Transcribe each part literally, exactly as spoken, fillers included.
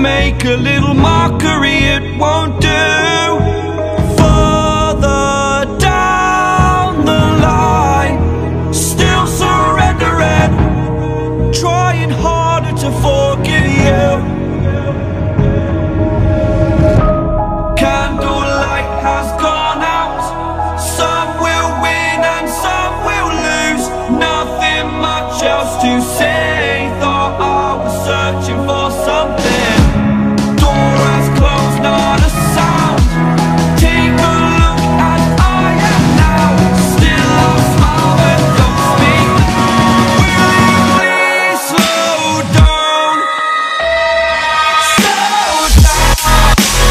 make a little mockery, it won't do. Further down the line, still surrendering, trying harder to forgive you. Candlelight has gone out. Some will win and some will lose. Nothing much else to say. Thought I was searching for something. Door has closed, not a sound. Take a look as I am now. Still I smile but don't speak. Will you please slow down? Slow down.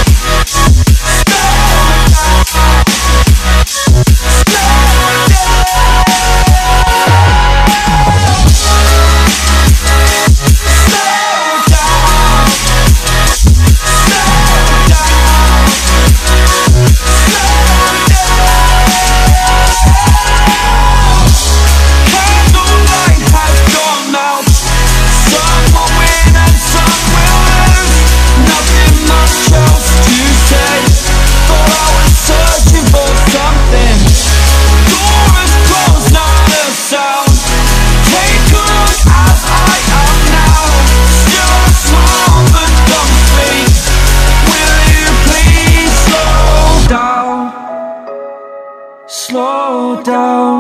Slow down,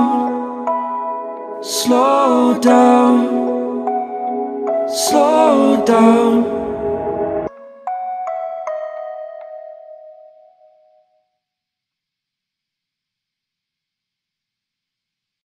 slow down, slow down.